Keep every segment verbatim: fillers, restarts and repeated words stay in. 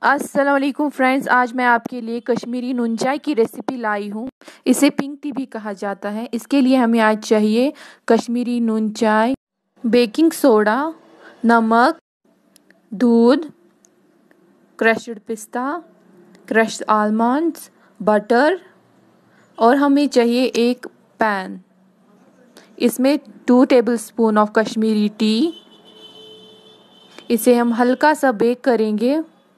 अस्सलाम वालेकुम फ्रेंड्स, आज मैं आपके लिए कश्मीरी नून चाय की रेसिपी लाई हूँ। इसे पिंक टी भी कहा जाता है। इसके लिए हमें आज चाहिए कश्मीरी नून चाय, बेकिंग सोडा, नमक, दूध, क्रश्ड पिस्ता, क्रश्ड आलमंड्स, बटर और हमें चाहिए एक पैन। इसमें two tablespoon of Kashmiri tea. इसे हम हल्का सा बेक करेंगे।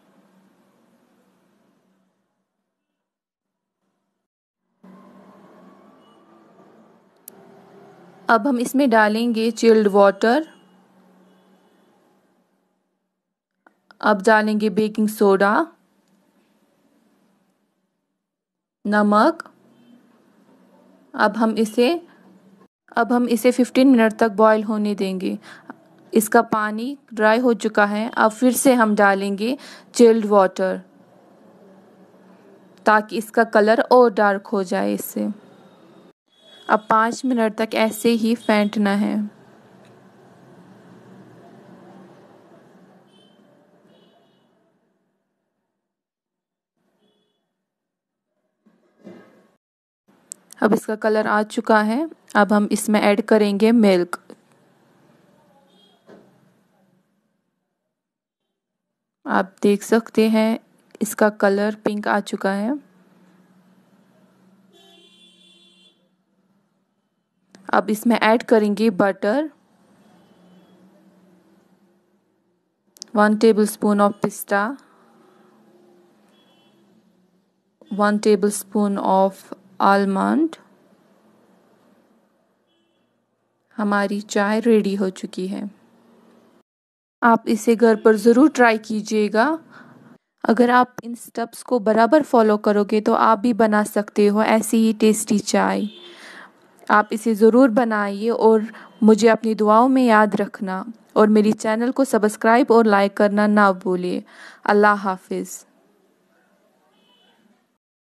अब हम इसमें डालेंगे चिल्ड वाटर। अब डालेंगे बेकिंग सोडा, नमक। अब हम इसे अब हम इसे पंद्रह मिनट तक बॉईल होने देंगे। इसका पानी ड्राई हो चुका है। अब फिर से हम डालेंगे चिल्ड वाटर ताकि इसका कलर और डार्क हो जाए इससे। अब पाँच मिनट तक ऐसे ही फेंटना है। अब इसका कलर आ चुका है। अब हम इसमें ऐड करेंगे मिल्क। आप देख सकते हैं इसका कलर पिंक आ चुका है। अब इसमें ऐड करेंगे butter, one tablespoon of pista, one tablespoon of almond. हमारी चाय रेडी हो चुकी है। आप इसे घर पर ज़रूर ट्राई कीजिएगा। अगर आप इन स्टेप्स को बराबर फॉलो करोगे तो आप भी बना सकते हो ऐसी ही टेस्टी चाय। आप इसे ज़रूर बनाइए और मुझे अपनी दुआओं में याद रखना और मेरी चैनल को सब्सक्राइब और लाइक करना ना भूलिए। अल्लाह हाफिज़।